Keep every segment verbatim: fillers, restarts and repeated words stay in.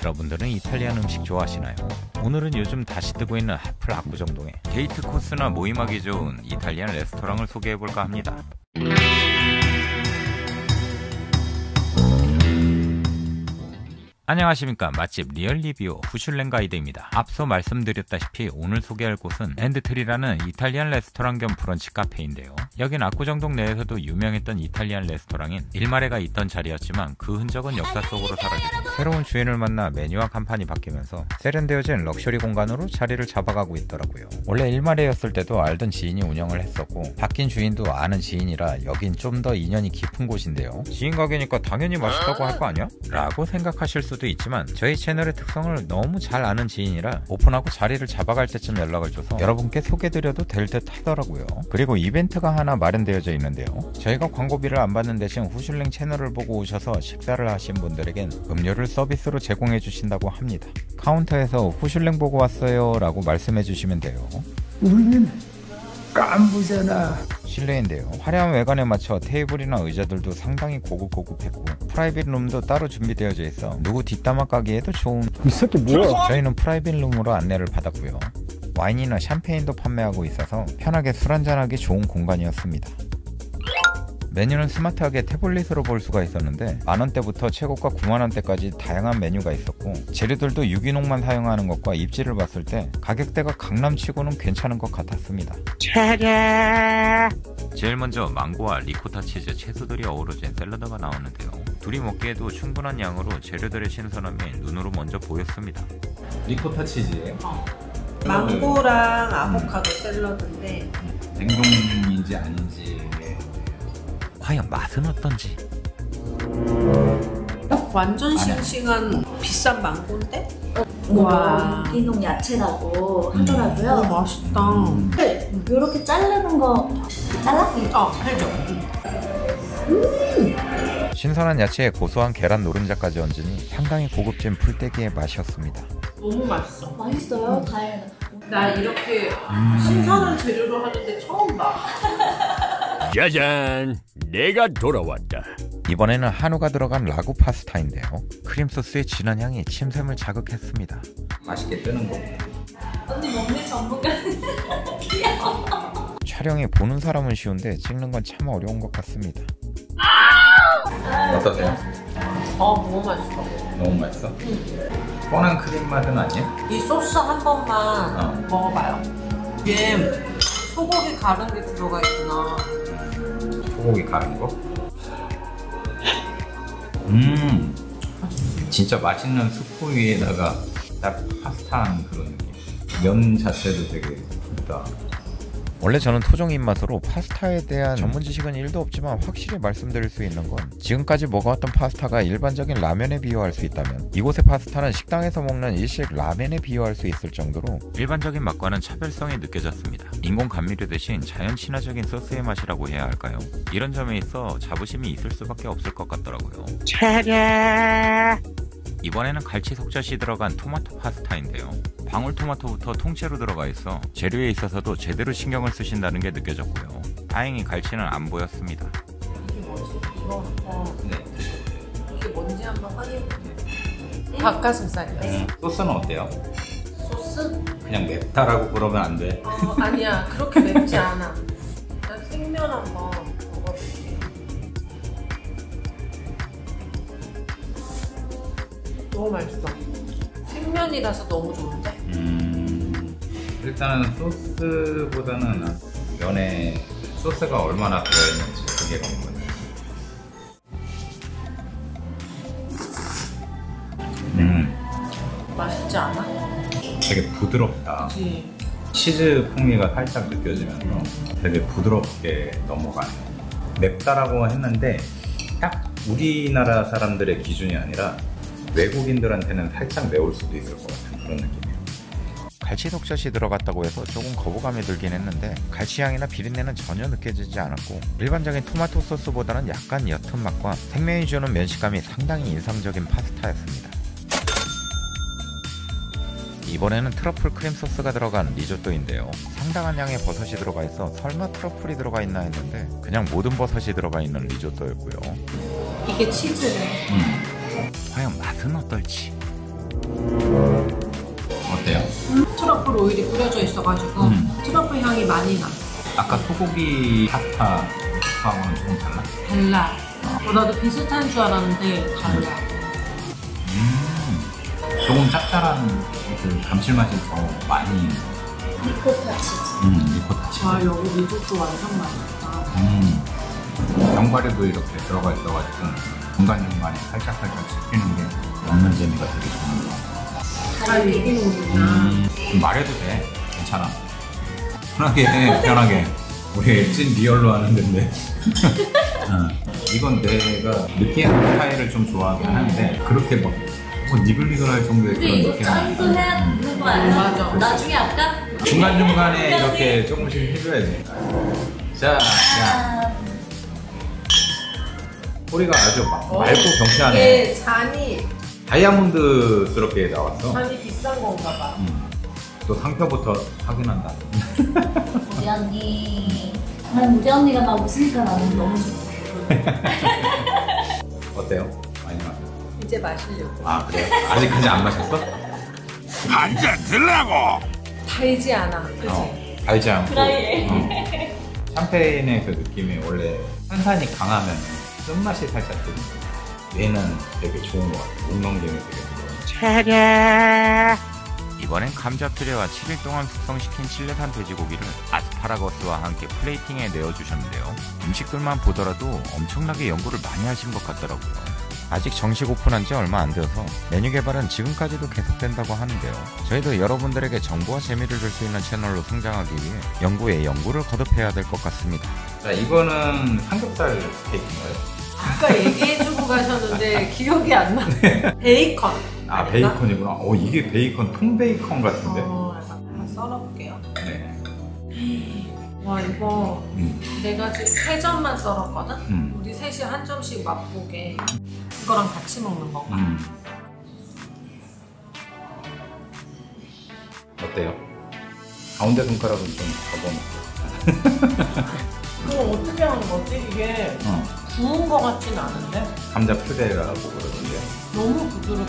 여러분들은 이탈리안 음식 좋아하시나요? 오늘은 요즘 다시 뜨고 있는 핫플 압구정동에 데이트 코스나 모임하기 좋은 이탈리안 레스토랑을 소개해볼까 합니다. 안녕하십니까. 맛집 리얼리뷰 후슐랭 가이드입니다. 앞서 말씀드렸다시피 오늘 소개할 곳은 엔드트리라는 이탈리안 레스토랑 겸 브런치 카페인데요. 여긴 압구정동 내에서도 유명했던 이탈리안 레스토랑인 일마레가 있던 자리였지만 그 흔적은 역사 속으로 사라지고 새로운 주인을 만나 메뉴와 간판이 바뀌면서 세련되어진 럭셔리 공간으로 자리를 잡아가고 있더라고요. 원래 일마레였을 때도 알던 지인이 운영을 했었고 바뀐 주인도 아는 지인이라 여긴 좀 더 인연이 깊은 곳인데요. 지인 가게니까 당연히 맛있다고 할 거 아니야? 라고 생각하실 수 도 있지만 저희 채널의 특성을 너무 잘 아는 지인이라 오픈하고 자리를 잡아갈 때쯤 연락을 줘서 여러분께 소개드려도 될 듯 하더라고요. 그리고 이벤트가 하나 마련되어져 있는데요. 저희가 광고비를 안 받는 대신 후슐랭 채널을 보고 오셔서 식사를 하신 분들에겐 음료를 서비스로 제공해 주신다고 합니다. 카운터에서 후슐랭 보고 왔어요 라고 말씀해 주시면 돼요. 우리는 깐부잖아. 실내인데요. 화려한 외관에 맞춰 테이블이나 의자들도 상당히 고급고급했고 프라이빗 룸도 따로 준비되어져 있어 누구 뒷담화 까기에도 좋은. 이 새끼 뭐야? 저희는 프라이빗 룸으로 안내를 받았고요. 와인이나 샴페인도 판매하고 있어서 편하게 술 한잔하기 좋은 공간이었습니다. 메뉴는 스마트하게 태블릿으로 볼 수가 있었는데 만원대부터 최고가 구만원대까지 다양한 메뉴가 있었고 재료들도 유기농만 사용하는 것과 입지를 봤을 때 가격대가 강남치고는 괜찮은 것 같았습니다. 제일 먼저 망고와 리코타 치즈, 채소들이 어우러진 샐러드가 나오는데요. 둘이 먹기에도 충분한 양으로 재료들의 신선함이 눈으로 먼저 보였습니다. 리코타 치즈예요? 어. 망고랑 아보카도 샐러드인데 냉동인지 아닌지 과연 맛은 어떤지. 완전 싱싱한 비싼 망고인데? 와, 유기농 야채라고 음. 하더라고요. 오, 맛있다. 음. 이렇게 자르는 거 잘라? 어, 해줘. 음. 신선한 야채에 고소한 계란 노른자까지 얹으니 상당히 고급진 풀떼기의 맛이었습니다. 너무 맛있어. 맛있어요? 음. 다행이다. 나 이렇게 음. 신선한 재료로 하는데 처음 봐. 짜잔! 내가 돌아왔다. 이번에는 한우가 들어간 라구 파스타인데요. 크림소스의 진한 향이 침샘을 자극했습니다. 맛있게 뜨는 거. 언니 먹는 전문가는 귀여워. 촬영이 보는 사람은 쉬운데 찍는 건 참 어려운 것 같습니다. 어떠세요? 어, 너무 맛있어. 너무 맛있어? 응. 뻔한 크림 맛은 아니야? 이 소스 한 번만 어. 먹어봐요. 이게 소고기 가른 게 들어가 있구나. 소고기 가른 거? 음, 진짜 맛있는 수프 위에다가 딱 파스타한 그런 느낌. 면 자체도 되게 굵다. 원래 저는 토종 입맛으로 파스타에 대한 전문 지식은 일도 없지만 확실히 말씀드릴 수 있는 건 지금까지 먹어왔던 파스타가 일반적인 라면에 비유할 수 있다면 이곳의 파스타는 식당에서 먹는 일식 라멘에 비유할 수 있을 정도로 일반적인 맛과는 차별성이 느껴졌습니다. 인공 감미료 대신 자연 친화적인 소스의 맛이라고 해야 할까요? 이런 점에 있어 자부심이 있을 수밖에 없을 것 같더라고요. 이번에는 갈치 속젓이 들어간 토마토 파스타인데요. 방울토마토부터 통째로 들어가 있어 재료에 있어서도 제대로 신경을 쓰신다는 게 느껴졌고요. 다행히 갈치는 안 보였습니다. 이게 뭐지? 이거 어. 네. 이게 뭔지 한번 확인해볼게요. 닭가슴살이야. 음, 소스는 어때요? 소스? 그냥 맵다라고 그러면 안 돼. 어, 아니야. 그렇게 맵지 않아. 난 생면 한번 먹어볼게. 너무 맛있어. 생면이라서 너무 좋은데? 음, 일단은 소스보다는 면에 소스가 얼마나 들어있는지 그게 궁금해요. 음, 맛있지 않아? 되게 부드럽다. 그치. 치즈 풍미가 살짝 느껴지면서 되게 부드럽게 넘어가네. 맵다라고 했는데 딱 우리나라 사람들의 기준이 아니라 외국인들한테는 살짝 매울 수도 있을 것 같은 그런 느낌이에요. 갈치 속젓이 들어갔다고 해서 조금 거부감이 들긴 했는데 갈치향이나 비린내는 전혀 느껴지지 않았고 일반적인 토마토 소스보다는 약간 옅은 맛과 생면이 주는 면식감이 상당히 인상적인 파스타였습니다. 이번에는 트러플 크림 소스가 들어간 리조또인데요. 상당한 양의 버섯이 들어가 있어 설마 트러플이 들어가 있나 했는데 그냥 모든 버섯이 들어가 있는 리조또였고요. 이게 치즈네. 음. 과연 맛은 어떨지. 트러플 오일이 뿌려져 있어가지고 음. 트러플 향이 많이 나. 아까 소고기 파스타하고는 조금 달라? 달라. 어, 나도 비슷한 줄 알았는데 달라. 음, 조금 짭짤한 그 감칠맛이 더 많이. 리코타 치즈. 음, 리코타 치즈. 아 여기 리조또 완전 맛있다. 음, 견과류도 이렇게 들어가 있어가지고 중간중간에 살짝살짝 씹히는 게 먹는 재미가 되게 좋은 것 같아요. 잘 익히는구나. 음, 말해도 돼. 괜찮아. 편하게 해, 편하게. 우리 찐 리얼로 하는 데인데. 어, 이건 내가 느끼한 스타일을 좀 좋아하긴 하는데 그렇게 막 뭐 니글니글할 정도의 근데 그런 이거 느낌은 짠도 아니고. 해야 음. 되는 거 아니야? 맞아. 나중에 할까? 중간중간에 이렇게 조금씩 해줘야지. 자, 자. 아, 소리가 아주 막 어. 맑고 경쾌하네. 이게 잔이 다이아몬드스럽게 나왔어. 잔이 비싼 건가 봐. 음. 또 상표부터 확인한다. 우리 언니. 난 우리 언니가 막 웃으니까 나는 너무 좋아. 어때요? 많이 마셔. 이제 마시려고. 아 그래요? 아직까지 안 마셨어? 한잔 들라고. 달지 않아. 그치? 어, 달지 않고. 드라이해. 어. 샴페인의 그 느낌이 원래 탄산이 강하면 쓴맛이 살짝 드는데 얘는 되게 좋은 것 같아. 목 넘김이 되게 좋아. 이번엔 감자 퓨레와 칠 일 동안 숙성시킨 칠레산 돼지고기를 아스파라거스와 함께 플레이팅에 내어주셨는데요. 음식들만 보더라도 엄청나게 연구를 많이 하신 것 같더라고요. 아직 정식 오픈한 지 얼마 안 되어서 메뉴 개발은 지금까지도 계속된다고 하는데요. 저희도 여러분들에게 정보와 재미를 줄 수 있는 채널로 성장하기 위해 연구에 연구를 거듭해야 될 것 같습니다. 자 이거는 삼겹살 스테이크인가요? 아까 얘기해주고 가셨는데 기억이 안 나. 베이컨. 아 아닌가? 베이컨이구나. 어 이게 베이컨 통베이컨 같은데. 어, 한번 썰어볼게요. 네. 와 이거 음. 내가 지금 세 점만 썰었거든? 음. 우리 셋이 한 점씩 맛보게 이거랑 같이 먹는 거. 음. 어때요? 가운데 손가락은 좀 접어놓고. 그럼 어떻게 하는 거지? 이게 어. 구운 거 같진 않은데? 감자 퓨레라고 그러던데. 너무 부드럽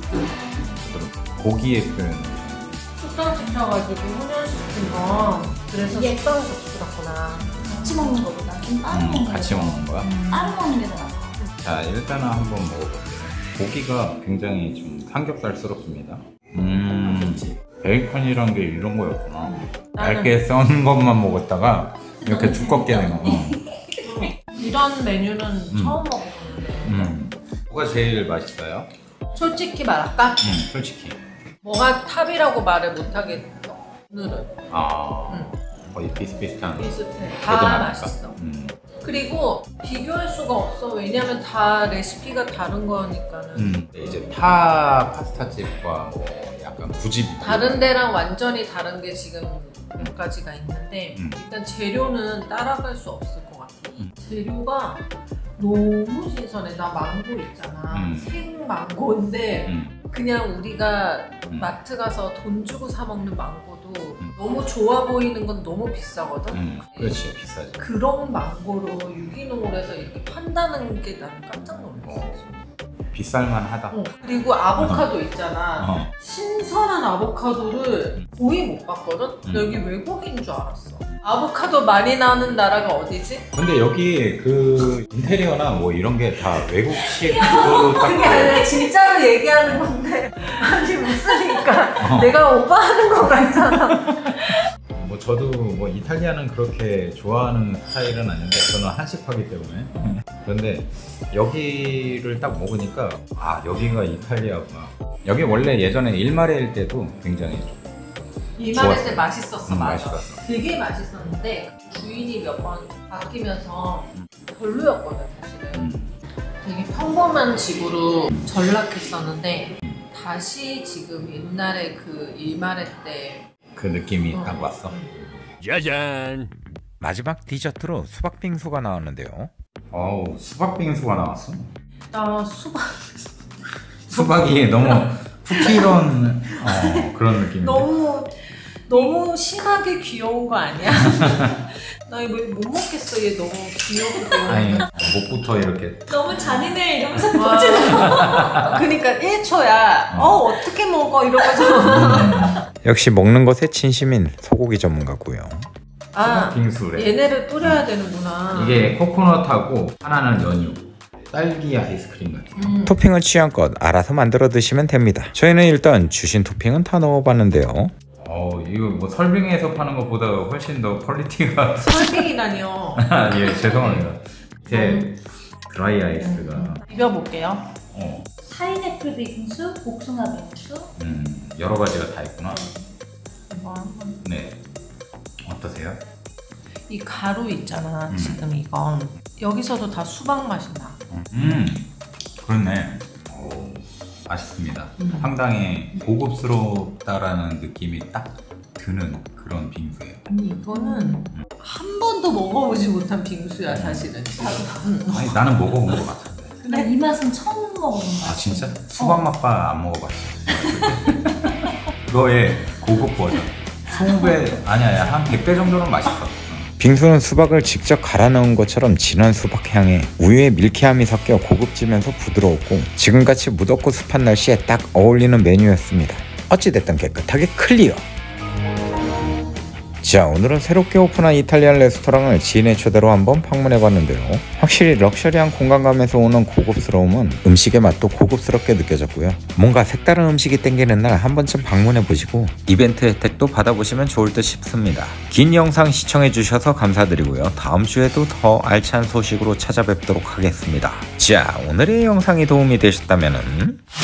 그럼 고기의 표현. 숙성시켜가지고 훈연시킨 거. 그래서 이게- 숙성시켰구나. 같이 먹는 거보다 좀 따로 음, 먹는 게 같이 먹는 거야? 따로 먹는 게 더 나아. 자 일단은 한번 먹어볼게요. 고기가 굉장히 좀 삼겹살스럽습니다. 음 베이컨이란 게 이런 거였구나. 얇게 썬 것만 먹었다가 이렇게 두껍게 된 거. 이런 메뉴는 처음 먹어보는데. 음. 뭐가 제일 맛있어요? 솔직히 말할까? 음, 솔직히. 뭐가 탑이라고 말을 못하겠어. 오늘은 아 음. 거의 비슷비슷한. 비슷해. 개도 다 나니까. 맛있어. 음. 그리고 비교할 수가 없어. 왜냐면 다 레시피가 다른 거니까는. 음. 이제 타 파스타집과 뭐 약간 구집 다른 데랑 완전히 다른 게 지금 몇 가지가 있는데 음. 일단 재료는 따라갈 수 없을 것 같아. 음. 재료가 너무 신선해. 나 망고 있잖아. 음. 생망고인데 음. 그냥 우리가 음. 마트 가서 돈 주고 사 먹는 망고도 음. 너무 좋아 보이는 건 너무 비싸거든. 음. 그렇지 비싸지. 그런 망고로 유기농으로 해서 이렇게 판다는 게 나는 깜짝 놀랐어. 비쌀만 하다. 어, 그리고 아보카도 있잖아. 어. 신선한 아보카도를 거의 못 봤거든? 음. 여기 외국인 줄 알았어. 아보카도 많이 나는 나라가 어디지? 근데 여기 그 인테리어나 뭐 이런 게 다 외국식으로 딱. 그게 아니라 진짜로 얘기하는 건데 아니 웃으니까 어. 내가 오버하는 거 같잖아. 뭐 저도 뭐 이탈리아는 그렇게 좋아하는 스타일은 아닌데 저는 한식파기 때문에. 그런데 여기를 딱 먹으니까 아 여기가 이탈리아구나. 여기 원래 예전에 일마레일 때도 굉장히 좀 이말할 때 좋았어. 맛있었어. 음, 맞아. 맛있었어. 되게 맛있었는데 주인이 몇 번 바뀌면서 별로였거든 사실은. 음. 되게 평범한 집으로 전락했었는데 다시 지금 옛날에 그 일말의 때 그 느낌이 어. 딱 왔어. 짜잔. 마지막 디저트로 수박 빙수가 나왔는데요. 어우 수박 빙수가 나왔어. 나 수박 수박이 너무 쿠키런 어, 그런 느낌인데. 너무 너무 심하게 귀여운 거 아니야? 나 이거 못 먹겠어. 얘 너무 귀여워. 아니 목부터 이렇게. 너무 잔인해 이러면서 와. 보지 마. 그러니까 일 초야. 어 어떻게 먹어 이러면서. 음. 역시 먹는 것에 진심인 소고기 전문가고요. 아, 빙수래. 얘네를 뿌려야 되는구나. 이게 코코넛하고 하나는 연유. 딸기 아이스크림 같은. 음. 토핑은 취향껏 알아서 만들어 드시면 됩니다. 저희는 일단 주신 토핑은 다 넣어봤는데요. 어 이거 뭐 설빙에서 파는 것보다 훨씬 더 퀄리티가. 설빙이라니요. 아, 예 죄송합니다. 제 드라이 아이스가. 비벼볼게요. 어. 파인애플 빙수, 복숭아 빙수. 음 여러 가지가 다 있구나. 이거 한번. 네. 어떠세요? 이 가루 있잖아. 음. 지금 이건 여기서도 다 수박 맛이 나. 음 그렇네. 오, 맛있습니다. 음. 상당히 고급스럽다라는 느낌이 딱 드는 그런 빙수예요. 아니 이거는 한 번도 먹어보지 못한 빙수야 사실은. 음. 아니 나는 먹어본 것 같은데. 난 이 맛은 처음 먹어본 맛. 아 진짜? 수박 맛바 안 먹어봤어. 그거의 고급 버전. 이십 배 아니 아니 한 백 배 정도는 맛있어. 빙수는 수박을 직접 갈아 넣은 것처럼 진한 수박 향에 우유의 밀키함이 섞여 고급지면서 부드러웠고 지금같이 무덥고 습한 날씨에 딱 어울리는 메뉴였습니다. 어찌됐든 깨끗하게 클리어. 자, 오늘은 새롭게 오픈한 이탈리안 레스토랑을 지인의 초대로 한번 방문해봤는데요. 확실히 럭셔리한 공간감에서 오는 고급스러움은 음식의 맛도 고급스럽게 느껴졌고요. 뭔가 색다른 음식이 땡기는 날 한 번쯤 방문해보시고 이벤트 혜택도 받아보시면 좋을 듯 싶습니다. 긴 영상 시청해주셔서 감사드리고요. 다음 주에도 더 알찬 소식으로 찾아뵙도록 하겠습니다. 자, 오늘의 영상이 도움이 되셨다면